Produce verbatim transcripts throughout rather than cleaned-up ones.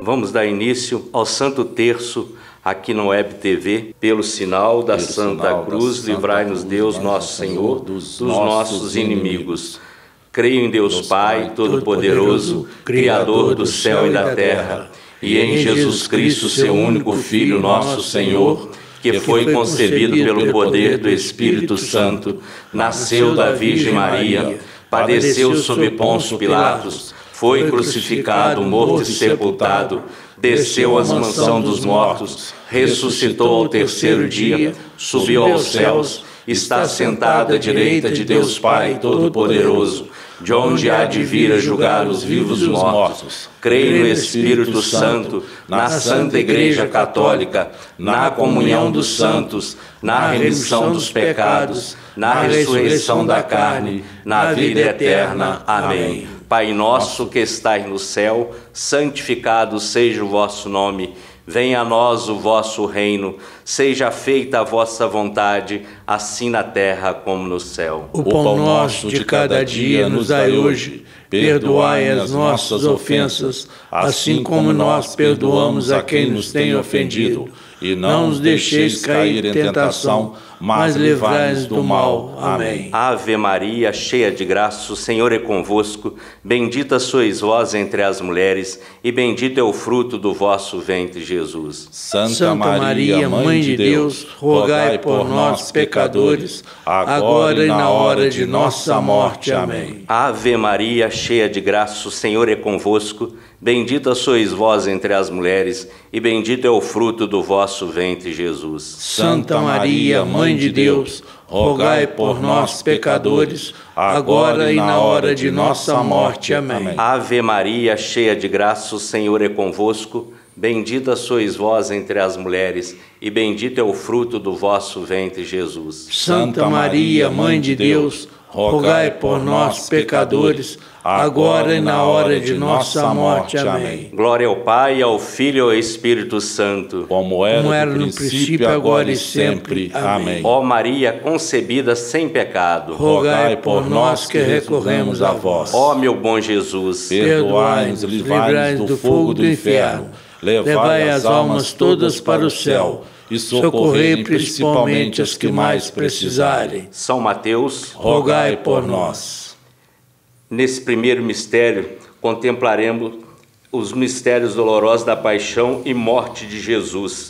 Vamos dar início ao Santo Terço aqui no Web T V, pelo sinal da pelo Santa sinal Cruz, livrai-nos Deus, nosso Senhor, dos, dos nossos inimigos. Creio em Deus, Deus Pai, Todo-Poderoso, Criador do céu e da terra, e em Jesus Cristo, seu único Filho, nosso Senhor, que foi concebido pelo poder do Espírito Santo, nasceu da Virgem Maria, padeceu sob Pôncio Pilatos, foi crucificado, morto e sepultado, desceu à mansão dos mortos, ressuscitou ao terceiro dia, subiu aos céus, está sentado à direita de Deus Pai Todo-Poderoso, de onde há de vir a julgar os vivos e os mortos. Creio no Espírito Santo, na Santa Igreja Católica, na comunhão dos santos, na remissão dos pecados, na ressurreição da carne, na vida eterna. Amém. Pai nosso que estais no céu, santificado seja o vosso nome. Venha a nós o vosso reino, seja feita a vossa vontade, assim na terra como no céu. O pão nosso de cada dia nos dai hoje, perdoai as nossas ofensas, assim como nós perdoamos a quem nos tem ofendido. E não nos deixeis cair em tentação, mas livrai-nos do mal. Amém. Ave Maria, cheia de graça, o Senhor é convosco. Bendita sois vós entre as mulheres, e bendito é o fruto do vosso ventre, Jesus. Santa, Santa Maria, Mãe de Deus, rogai por nós, pecadores, agora e na hora de nossa morte. Amém. Ave Maria, cheia de graça, o Senhor é convosco. Bendita sois vós entre as mulheres, e bendito é o fruto do vosso ventre, Jesus. Santa Maria, Mãe de Deus, rogai por nós, pecadores, agora e na hora de nossa morte. Amém. Ave Maria, cheia de graça, o Senhor é convosco. Bendita sois vós entre as mulheres, e bendito é o fruto do vosso ventre, Jesus. Santa Maria, Mãe de Deus, rogai por nós, pecadores, agora e na hora de nossa morte. Amém. Glória ao Pai, ao Filho e ao Espírito Santo, como era, como era no princípio, agora e sempre. Amém. Ó Maria concebida sem pecado, rogai por nós que recorremos a vós. Ó meu bom Jesus, perdoai-nos, livrai-nos do fogo do inferno, levai as almas todas para o céu e socorrei principalmente as que mais precisarem. São Mateus, rogai por nós. Nesse primeiro mistério, contemplaremos os mistérios dolorosos da paixão e morte de Jesus.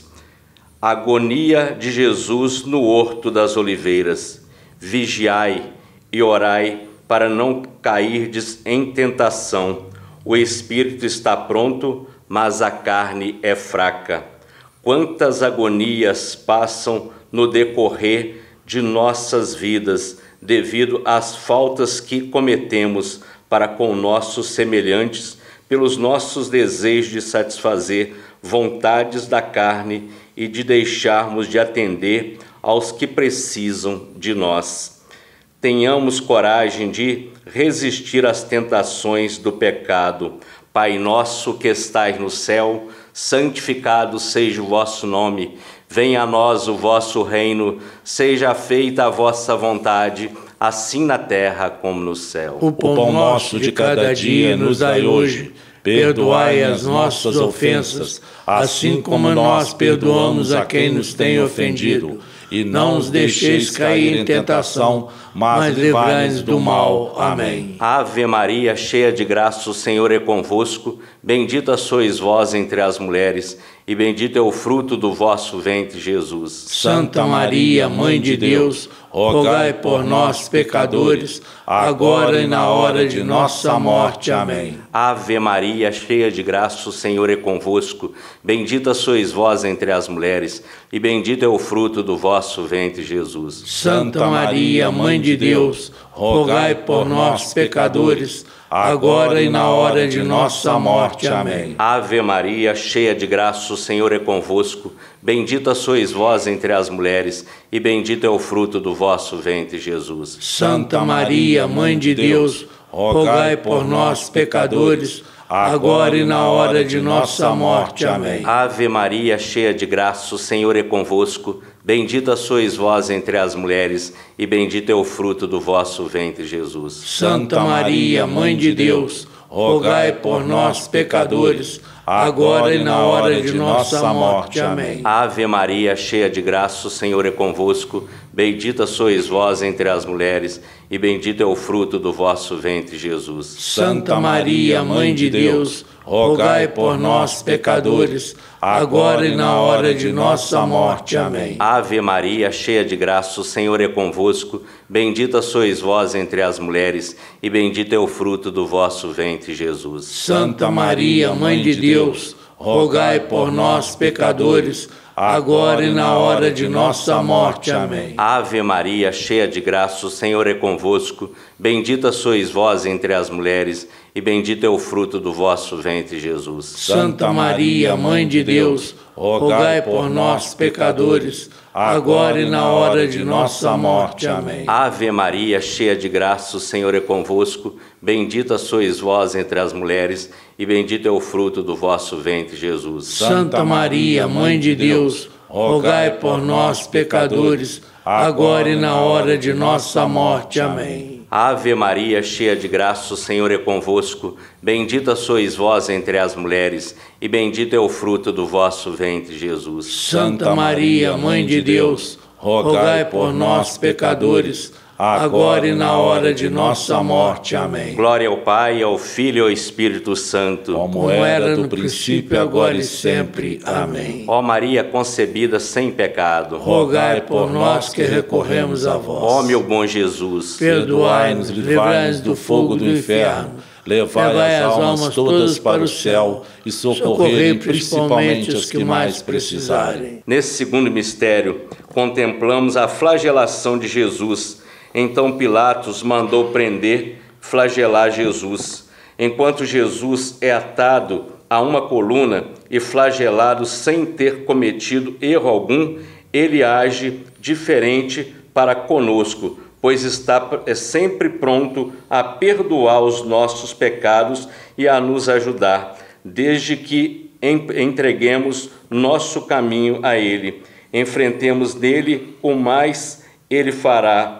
A agonia de Jesus no Horto das Oliveiras. Vigiai e orai para não cairdes em tentação. O espírito está pronto, mas a carne é fraca. Quantas agonias passam no decorrer de nossas vidas, devido às faltas que cometemos para com nossos semelhantes, pelos nossos desejos de satisfazer vontades da carne e de deixarmos de atender aos que precisam de nós. Tenhamos coragem de resistir às tentações do pecado. Pai nosso que estais no céu, santificado seja o vosso nome. Venha a nós o vosso reino, seja feita a vossa vontade, assim na terra como no céu. O pão nosso de cada dia nos dai hoje. Perdoai as nossas ofensas, assim como nós perdoamos a quem nos tem ofendido. E não nos deixeis cair em tentação, mas livrai-nos do mal. Amém. Ave Maria, cheia de graça, o Senhor é convosco. Bendita sois vós entre as mulheres, e bendito é o fruto do vosso ventre, Jesus. Santa Maria, Mãe de Deus, rogai por nós, pecadores, agora e na hora de nossa morte. Amém. Ave Maria, cheia de graça, o Senhor é convosco. Bendita sois vós entre as mulheres, e bendito é o fruto do vosso ventre, Jesus. Santa Maria, Mãe de Deus, rogai por nós, pecadores, agora e na hora de nossa morte. Amém. Ave Maria, cheia de graça, o Senhor é convosco. Bendita sois vós entre as mulheres, e bendito é o fruto do vosso ventre, Jesus. Santa Maria, Mãe de Deus, rogai por nós, pecadores, agora e na hora de nossa morte. Amém. Ave Maria, cheia de graça, o Senhor é convosco. Bendita sois vós entre as mulheres, e bendito é o fruto do vosso ventre, Jesus. Santa Maria, Mãe de Deus, rogai por nós, pecadores, agora e na hora de nossa morte. Amém. Ave Maria, cheia de graça, o Senhor é convosco. Bendita sois vós entre as mulheres, e bendito é o fruto do vosso ventre, Jesus. Santa Maria, Mãe de Deus, rogai por nós, pecadores, agora e na hora de nossa morte. Amém. Ave Maria, cheia de graça, o Senhor é convosco. Bendita sois vós entre as mulheres, e bendito é o fruto do vosso ventre, Jesus. Santa Maria, Mãe de Deus, rogai por nós, pecadores, agora e na hora de nossa morte. Amém. Ave Maria, cheia de graça, o Senhor é convosco. Bendita sois vós entre as mulheres, e bendito é o fruto do vosso ventre, Jesus. Santa Maria, Mãe de Deus, rogai por nós, pecadores, agora e na hora de nossa morte. Amém. Ave Maria, cheia de graça, o Senhor é convosco. Bendita sois vós entre as mulheres, e bendito é o fruto do vosso ventre, Jesus. Santa Maria, Mãe de Deus, rogai por nós, pecadores, agora e na hora de nossa morte. Amém. Ave Maria, cheia de graça, o Senhor é convosco. Bendita sois vós entre as mulheres, e bendito é o fruto do vosso ventre, Jesus. Santa Maria, Mãe de Deus, rogai por nós, pecadores, agora e na hora de nossa morte. Amém. Glória ao Pai, ao Filho e ao Espírito Santo, como era no princípio, agora e sempre. Amém. Ó Maria concebida sem pecado, rogai por nós que recorremos a vós. Ó meu bom Jesus, perdoai-nos, livrai-nos do fogo do inferno, levai as almas todas para o céu e socorrei principalmente os que mais precisarem. Nesse segundo mistério, contemplamos a flagelação de Jesus. Então Pilatos mandou prender, flagelar Jesus. Enquanto Jesus é atado a uma coluna e flagelado sem ter cometido erro algum, ele age diferente para conosco, pois está sempre pronto a perdoar os nossos pecados e a nos ajudar, desde que entreguemos nosso caminho a Ele. Enfrentemos nele, o mais Ele fará.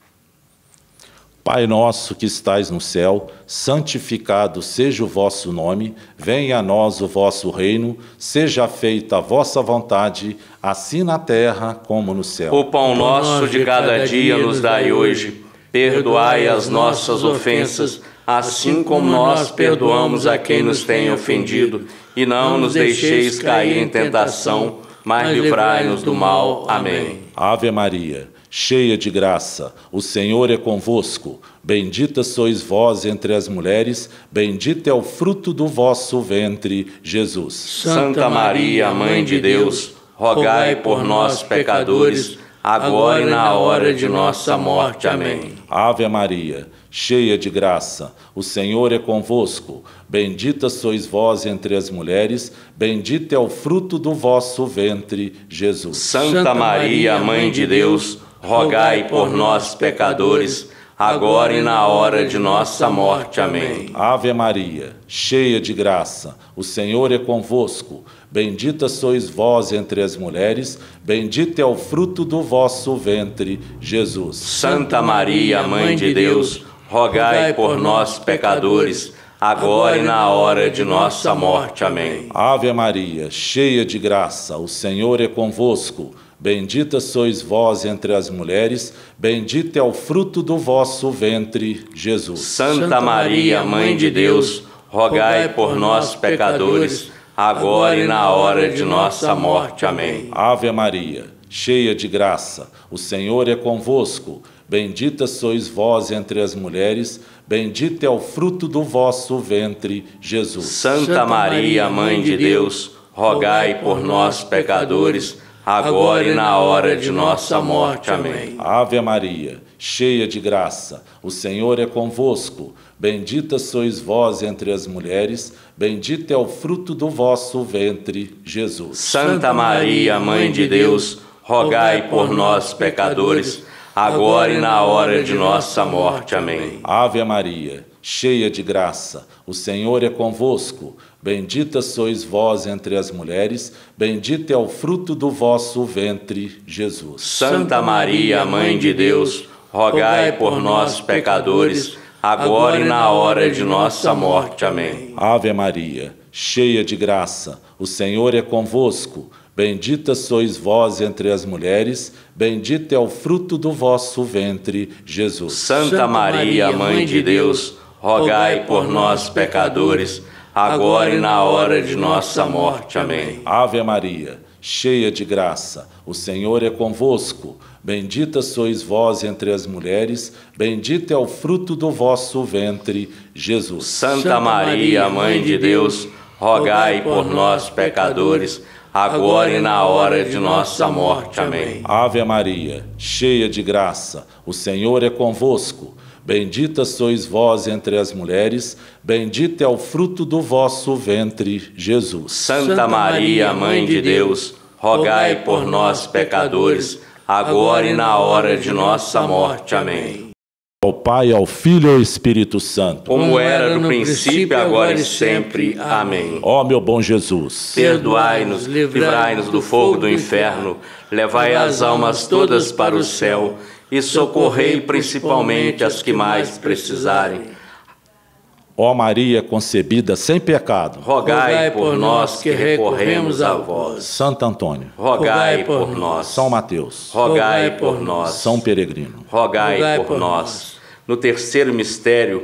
Pai nosso que estais no céu, santificado seja o vosso nome, venha a nós o vosso reino, seja feita a vossa vontade, assim na terra como no céu. O pão nosso de cada dia nos dai hoje, perdoai as nossas ofensas, assim como nós perdoamos a quem nos tem ofendido, e não nos deixeis cair em tentação, mas livrai-nos do mal. Amém. Ave Maria, cheia de graça, o Senhor é convosco. Bendita sois vós entre as mulheres, bendito é o fruto do vosso ventre, Jesus. Santa Maria, Mãe de Deus, rogai por nós, pecadores, agora e na hora de nossa morte. Amém. Ave Maria, cheia de graça, o Senhor é convosco. Bendita sois vós entre as mulheres, bendito é o fruto do vosso ventre, Jesus. Santa Maria, Mãe de Deus, rogai por nós, pecadores, agora e na hora de nossa morte. Amém. Ave Maria, cheia de graça, o Senhor é convosco. Bendita sois vós entre as mulheres, bendito é o fruto do vosso ventre, Jesus. Santa Maria, Mãe de Deus, rogai por nós, pecadores, agora e na hora de nossa morte. Amém. Ave Maria, cheia de graça, o Senhor é convosco. Bendita sois vós entre as mulheres, bendito é o fruto do vosso ventre, Jesus. Santa Maria, Mãe de Deus, rogai por nós, pecadores, agora e na hora de nossa morte. Amém. Ave Maria, cheia de graça, o Senhor é convosco. Bendita sois vós entre as mulheres, bendito é o fruto do vosso ventre, Jesus. Santa Maria, Mãe de Deus, rogai por nós, pecadores, agora e na hora de nossa morte. Amém. Ave Maria, cheia de graça, o Senhor é convosco. Bendita sois vós entre as mulheres, bendito é o fruto do vosso ventre, Jesus. Santa Maria, Mãe de Deus, rogai por nós, pecadores, agora e na hora de nossa morte. Amém. Ave Maria, cheia de graça, o Senhor é convosco. Bendita sois vós entre as mulheres, bendito é o fruto do vosso ventre, Jesus. Santa Maria, Mãe de Deus, rogai por nós, pecadores, agora e na hora de nossa morte. Amém. Ave Maria, cheia de graça, o Senhor é convosco. Bendita sois vós entre as mulheres, bendito é o fruto do vosso ventre, Jesus. Santa Maria, Mãe de Deus, rogai por nós, pecadores, agora e na hora de nossa morte. Amém. Ave Maria, cheia de graça, o Senhor é convosco. Bendita sois vós entre as mulheres, bendito é o fruto do vosso ventre, Jesus. Santa Maria, Mãe de Deus, rogai por nós, pecadores, agora e na hora de nossa morte. Amém. Ave Maria, cheia de graça, o Senhor é convosco. Bendita sois vós entre as mulheres, bendito é o fruto do vosso ventre, Jesus. Santa Maria, Mãe de Deus, rogai por nós, pecadores, agora e na hora de nossa morte. Amém. Ao Pai, ao Filho e ao Espírito Santo, como era no princípio, agora e sempre. Amém. Ó meu bom Jesus, perdoai-nos, livrai-nos do fogo do inferno, levai as almas todas para o céu e socorrei principalmente as que mais precisarem. Ó Maria concebida sem pecado, rogai por nós que recorremos a vós. Santo Antônio, rogai por nós. São Mateus, rogai por nós. São Peregrino, rogai por nós. No terceiro mistério,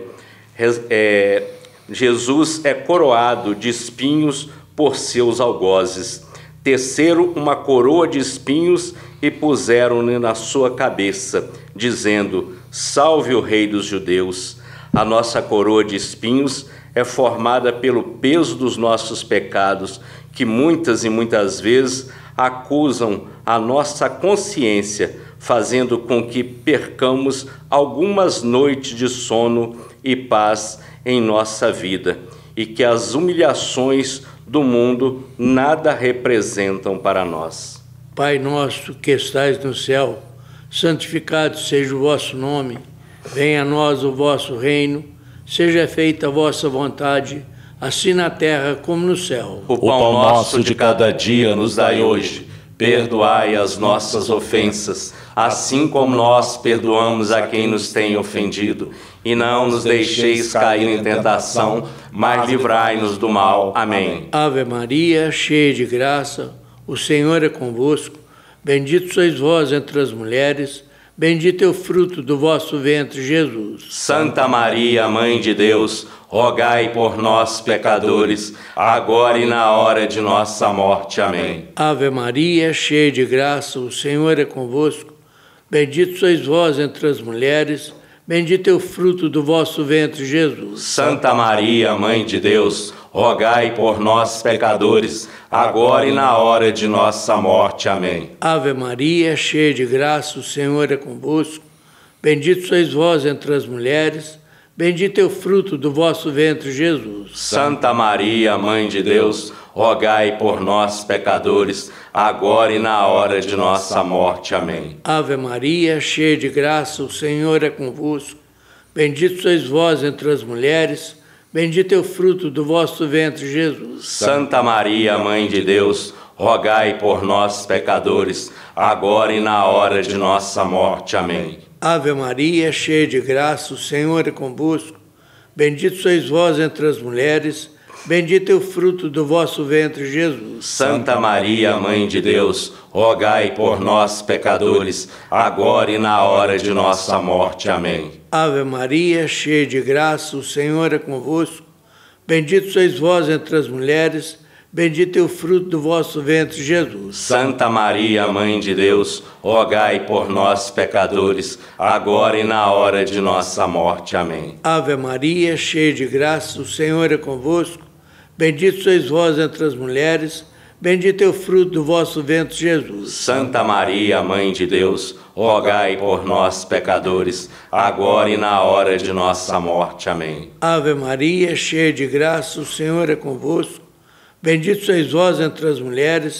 é, Jesus é coroado de espinhos por seus algozes. Teceram uma coroa de espinhos e puseram-lhe na sua cabeça, dizendo: Salve o Rei dos Judeus. A nossa coroa de espinhos é formada pelo peso dos nossos pecados, que muitas e muitas vezes acusam a nossa consciência, fazendo com que percamos algumas noites de sono e paz em nossa vida, e que as humilhações do mundo nada representam para nós. Pai nosso que estais no céu, santificado seja o vosso nome. Venha a nós o vosso reino, seja feita a vossa vontade, assim na terra como no céu. O pão nosso de cada dia nos dai hoje. Perdoai as nossas ofensas, assim como nós perdoamos a quem nos tem ofendido. E não nos deixeis cair em tentação, mas livrai-nos do mal. Amém. Ave Maria, cheia de graça, o Senhor é convosco. Bendito sois vós entre as mulheres, bendito é o fruto do vosso ventre, Jesus. Santa Maria, Mãe de Deus, rogai por nós, pecadores, agora e na hora de nossa morte. Amém. Ave Maria, cheia de graça, o Senhor é convosco. Bendito sois vós entre as mulheres, bendito é o fruto do vosso ventre, Jesus. Santa Maria, Mãe de Deus, rogai por nós, pecadores, agora e na hora de nossa morte. Amém. Ave Maria, cheia de graça, o Senhor é convosco. Bendito sois vós entre as mulheres, bendito é o fruto do vosso ventre, Jesus. Santa Maria, Mãe de Deus, rogai por nós, pecadores, agora e na hora de nossa morte. Amém. Ave Maria, cheia de graça, o Senhor é convosco. Bendito sois vós entre as mulheres, bendito é o fruto do vosso ventre, Jesus. Santa Maria, Mãe de Deus, rogai por nós, pecadores, agora e na hora de nossa morte. Amém. Ave Maria, cheia de graça, o Senhor é convosco. Bendito sois vós entre as mulheres, bendito é o fruto do vosso ventre, Jesus. Santa Maria, Mãe de Deus, rogai por nós, pecadores, agora e na hora de nossa morte. Amém. Ave Maria, cheia de graça, o Senhor é convosco. Bendito sois vós entre as mulheres, bendito é o fruto do vosso ventre, Jesus. Santa Maria, Mãe de Deus, rogai por nós, pecadores, agora e na hora de nossa morte. Amém. Ave Maria, cheia de graça, o Senhor é convosco. Bendito sois vós entre as mulheres, bendito é o fruto do vosso ventre, Jesus. Santa Maria, Mãe de Deus, rogai por nós, pecadores, agora e na hora de nossa morte. Amém. Ave Maria, cheia de graça, o Senhor é convosco. Bendito sois vós entre as mulheres,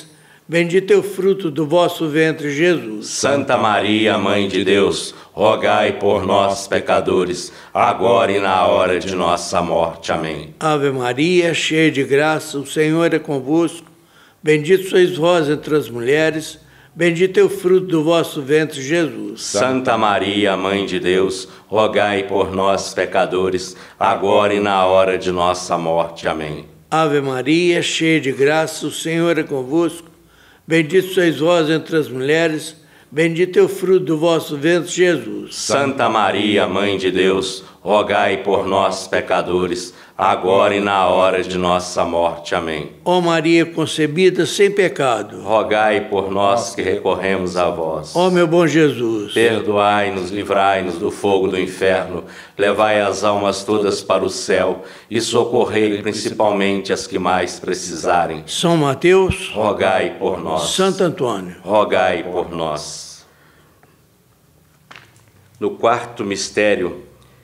bendito é o fruto do vosso ventre, Jesus. Santa Maria, Mãe de Deus, rogai por nós, pecadores, agora e na hora de nossa morte. Amém. Ave Maria, cheia de graça, o Senhor é convosco. Bendito sois vós entre as mulheres, bendito é o fruto do vosso ventre, Jesus. Santa Maria, Mãe de Deus, rogai por nós, pecadores, agora e na hora de nossa morte. Amém. Ave Maria, cheia de graça, o Senhor é convosco. Bendito sois vós entre as mulheres, bendito é o fruto do vosso ventre, Jesus. Santa Maria, Mãe de Deus, rogai por nós, pecadores, agora e na hora de nossa morte. Amém. Ó Maria concebida sem pecado, rogai por nós que recorremos a vós. ó meu bom Jesus, perdoai-nos, livrai-nos do fogo do inferno, levai as almas todas para o céu e socorrei principalmente as que mais precisarem. São Mateus, rogai por nós. Santo Antônio, rogai por nós. No quarto mistério,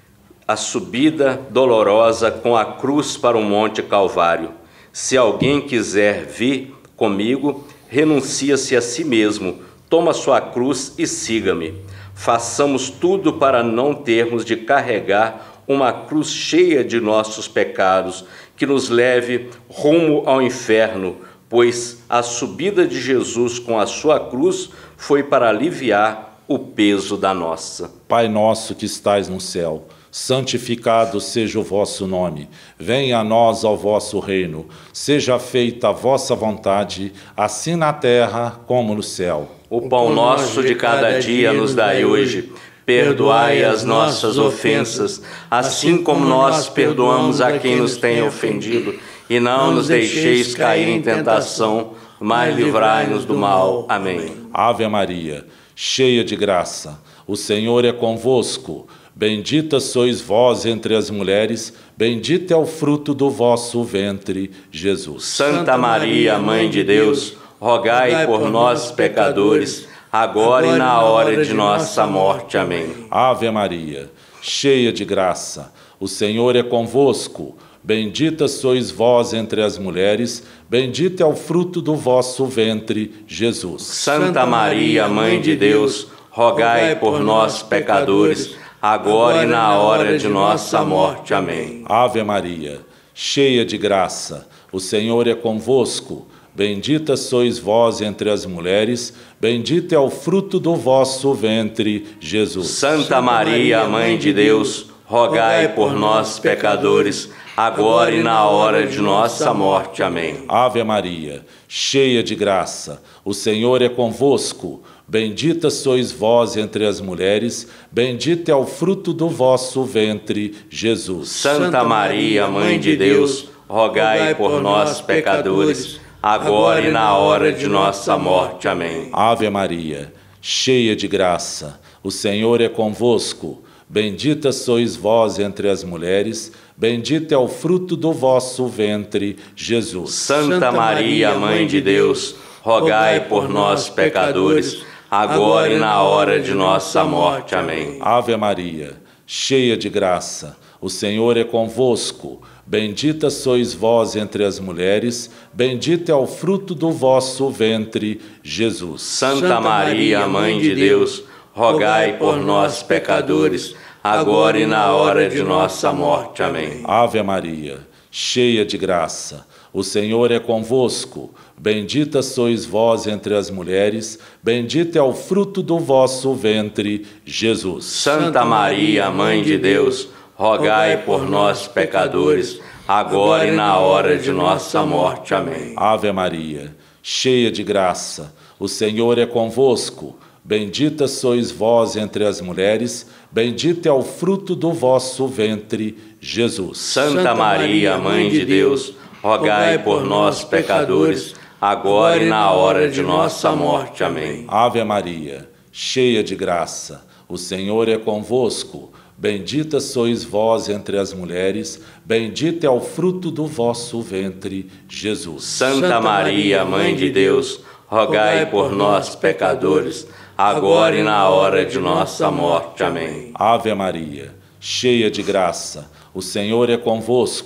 a subida dolorosa com a cruz para o Monte Calvário. Se alguém quiser vir comigo, renuncia-se a si mesmo, toma sua cruz e siga-me. Façamos tudo para não termos de carregar uma cruz cheia de nossos pecados, que nos leve rumo ao inferno, pois a subida de Jesus com a sua cruz foi para aliviar o peso da nossa. Pai nosso que estais no céu, santificado seja o vosso nome. Venha a nós ao vosso reino. Seja feita a vossa vontade, assim na terra como no céu. O pão nosso de cada dia nos dai hoje. Perdoai as nossas ofensas, assim como nós perdoamos a quem nos tem ofendido. E não nos deixeis cair em tentação, mas livrai-nos do mal. Amém. Ave Maria, cheia de graça, o Senhor é convosco. Bendita sois vós entre as mulheres, bendito é o fruto do vosso ventre, Jesus. Santa Maria, Mãe de Deus, rogai por nós, pecadores, agora e na hora de nossa morte. Amém. Ave Maria, cheia de graça, o Senhor é convosco. Bendita sois vós entre as mulheres, bendito é o fruto do vosso ventre, Jesus. Santa Maria, Mãe de Deus, rogai por nós, pecadores, agora e na hora de nossa morte. Amém. Ave Maria, cheia de graça, o Senhor é convosco. Bendita sois vós entre as mulheres, bendito é o fruto do vosso ventre, Jesus. Santa Maria, Mãe de Deus, rogai por nós, pecadores, agora e na hora de nossa morte. Amém. Ave Maria, cheia de graça, o Senhor é convosco. Bendita sois vós entre as mulheres, bendito é o fruto do vosso ventre, Jesus. Santa Maria, Mãe de Deus, rogai por nós, pecadores, agora e na hora de nossa morte. Amém. Ave Maria, cheia de graça, o Senhor é convosco. Bendita sois vós entre as mulheres, bendito é o fruto do vosso ventre, Jesus. Santa Maria, Mãe de Deus, rogai por nós, pecadores, agora e na hora de nossa morte. Amém. Ave Maria, cheia de graça, o Senhor é convosco. Bendita sois vós entre as mulheres, bendito é o fruto do vosso ventre, Jesus. Santa Maria, Mãe de Deus, rogai por nós, pecadores, agora e na hora de nossa morte. Amém. Ave Maria, cheia de graça, o Senhor é convosco. Bendita sois vós entre as mulheres, bendito é o fruto do vosso ventre, Jesus. Santa Maria, Mãe de Deus, rogai por nós, pecadores, agora e na hora de nossa morte. Amém. Ave Maria, cheia de graça, o Senhor é convosco. Bendita sois vós entre as mulheres, bendito é o fruto do vosso ventre, Jesus. Santa Maria, Mãe de Deus, rogai por nós, pecadores, agora e na hora de nossa morte. Amém. Ave Maria, cheia de graça, o Senhor é convosco. Bendita sois vós entre as mulheres, bendito é o fruto do vosso ventre, Jesus. Santa Maria, Mãe de Deus, rogai por nós, pecadores, agora e na hora de nossa morte. Amém. Ave Maria, cheia de graça, o Senhor é convosco.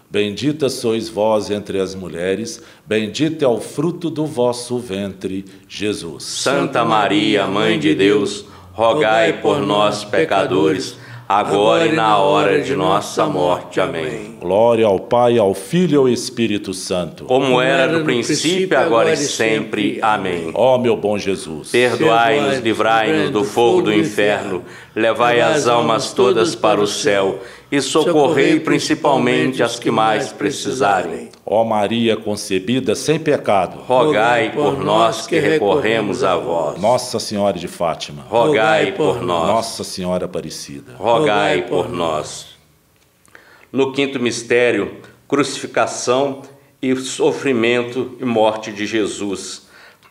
Bendita sois vós entre as mulheres, bendito é o fruto do vosso ventre, Jesus. Santa Maria, Mãe de Deus, rogai por nós, pecadores, agora e na hora de nossa morte. Amém. Glória ao Pai, ao Filho e ao Espírito Santo. Como era no princípio, agora e sempre. Amém. Ó meu bom Jesus, perdoai-nos, livrai-nos do fogo do inferno, levai as almas todas para o céu e socorrei principalmente as que mais precisarem. Ó Maria concebida sem pecado, rogai por nós que recorremos a vós. Nossa Senhora de Fátima, rogai por nós. Nossa Senhora Aparecida, rogai por nós. No quinto mistério, crucificação e sofrimento e morte de Jesus.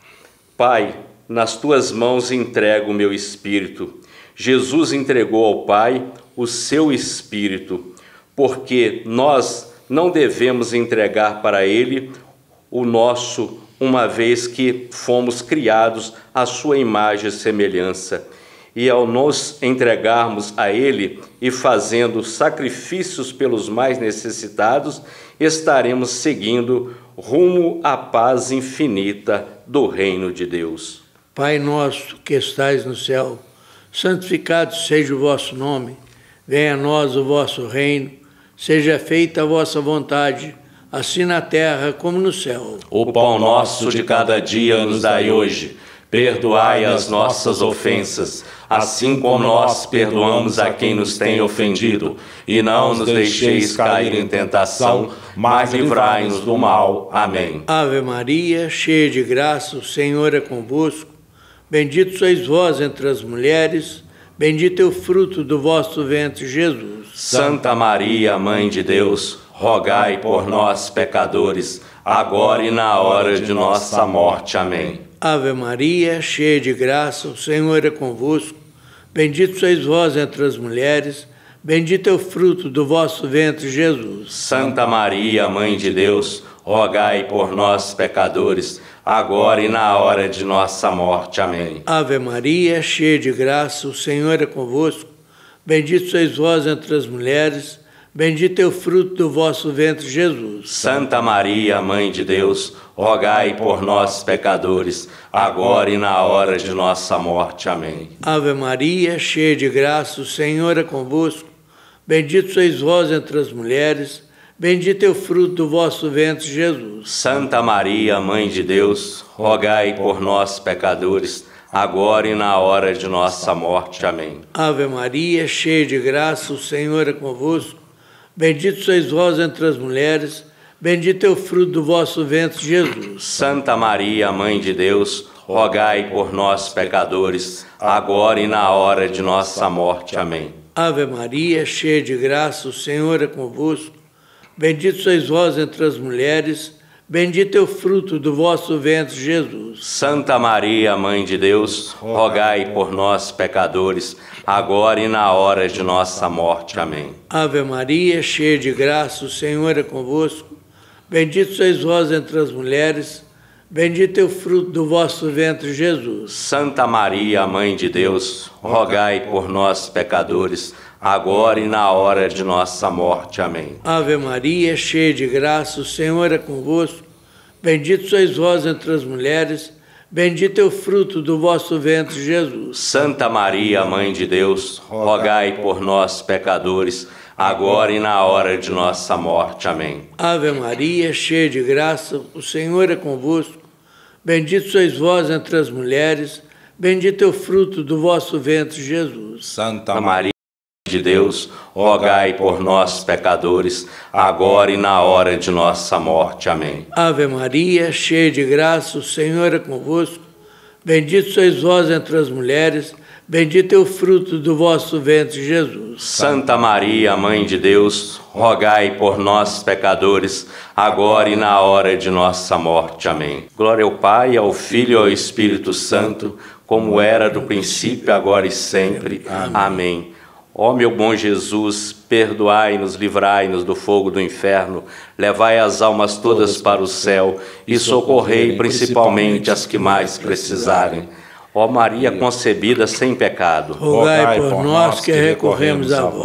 Pai, nas tuas mãos entrego o meu espírito. Jesus entregou ao Pai o seu espírito, porque nós não devemos entregar para ele o nosso, uma vez que fomos criados à sua imagem e semelhança. E ao nos entregarmos a ele e fazendo sacrifícios pelos mais necessitados, estaremos seguindo rumo à paz infinita do reino de Deus. Pai nosso que estais no céu, santificado seja o vosso nome. Venha a nós o vosso reino, seja feita a vossa vontade, assim na terra como no céu. O pão nosso de cada dia nos dai hoje. Perdoai as nossas ofensas, assim como nós perdoamos a quem nos tem ofendido. E não nos deixeis cair em tentação, mas livrai-nos do mal. Amém. Ave Maria, cheia de graça, o Senhor é convosco. Bendito sois vós entre as mulheres, bendito é o fruto do vosso ventre, Jesus. Santa Maria, Mãe de Deus, rogai por nós, pecadores, agora e na hora de nossa morte. Amém. Ave Maria, cheia de graça, o Senhor é convosco. Bendito sois vós entre as mulheres, bendito é o fruto do vosso ventre, Jesus. Santa Maria, Mãe de Deus, rogai por nós, pecadores, agora e na hora de nossa morte. Amém. Ave Maria, cheia de graça, o Senhor é convosco. Bendito sois vós entre as mulheres, bendito é o fruto do vosso ventre, Jesus. Santa Maria, Mãe de Deus, rogai por nós, pecadores, agora e na hora de nossa morte. Amém. Ave Maria, cheia de graça, o Senhor é convosco. Bendito sois vós entre as mulheres, bendito é o fruto do vosso ventre, Jesus. Santa Maria, Mãe de Deus, rogai por nós, pecadores, agora e na hora de nossa morte. Amém. Ave Maria, cheia de graça, o Senhor é convosco. Bendito sois vós entre as mulheres, bendito é o fruto do vosso ventre, Jesus. Santa Maria, Mãe de Deus, rogai por nós, pecadores, agora e na hora de nossa morte. Amém. Ave Maria, cheia de graça, o Senhor é convosco. Bendito sois vós entre as mulheres, bendito é o fruto do vosso ventre, Jesus. Santa Maria, Mãe de Deus, rogai por nós, pecadores, agora e na hora de nossa morte. Amém. Ave Maria, cheia de graça, o Senhor é convosco. Bendito sois vós entre as mulheres, bendito é o fruto do vosso ventre, Jesus. Santa Maria, Mãe de Deus, rogai por nós, pecadores, agora e na hora de nossa morte. Amém. Ave Maria, cheia de graça, o Senhor é convosco. Bendito sois vós entre as mulheres, bendito é o fruto do vosso ventre, Jesus. Santa Maria, Mãe de Deus, rogai por nós, pecadores, agora e na hora de nossa morte. Amém. Ave Maria, cheia de graça, o Senhor é convosco. Bendito sois vós entre as mulheres, bendito é o fruto do vosso ventre, Jesus. Santa Maria de Deus, rogai por nós, pecadores, agora e na hora de nossa morte. Amém. Ave Maria, cheia de graça, o Senhor é convosco. Bendito sois vós entre as mulheres, bendito é o fruto do vosso ventre, Jesus. Santa Maria, Mãe de Deus, rogai por nós, pecadores, agora e na hora de nossa morte. Amém. Glória ao Pai, ao Filho e ao Espírito Santo, como era do princípio, agora e sempre. Amém. Amém. Ó meu bom Jesus, perdoai-nos, livrai-nos do fogo do inferno, levai as almas todas para o céu e socorrei principalmente as que mais precisarem. Ó Maria concebida sem pecado, rogai por nós que recorremos a vós.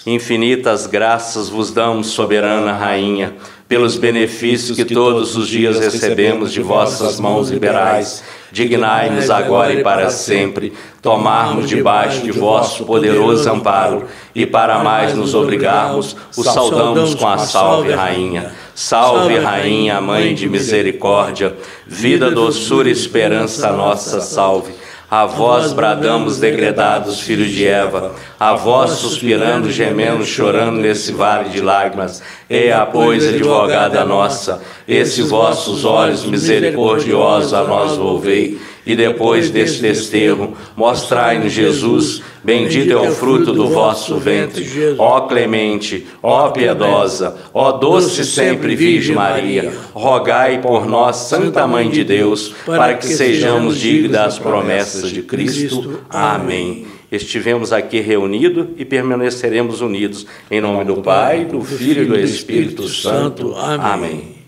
Infinitas graças vos damos, soberana Rainha, pelos benefícios que todos os dias recebemos de vossas mãos liberais. Dignai-nos agora e para sempre tomarmos debaixo de vosso poderoso amparo, e para mais nos obrigarmos, o saudamos com a salve, Rainha. Salve, Rainha, Mãe de misericórdia, vida, doçura e esperança nossa, salve. A vós bradamos, degredados filhos de Eva, a vós suspirando, gemendo, chorando nesse vale de lágrimas. Eia, pois, advogada nossa, esses vossos olhos misericordiosos a nós volvei, e depois desse desterro, mostrai-nos Jesus, bendito é o fruto do vosso ventre. Ó clemente, ó piedosa, ó doce sempre Virgem Maria, rogai por nós, Santa Mãe de Deus, para que sejamos dignos das promessas de Cristo. Amém. Estivemos aqui reunidos e permaneceremos unidos. Em nome do Pai, do Filho e do Espírito Santo. Amém.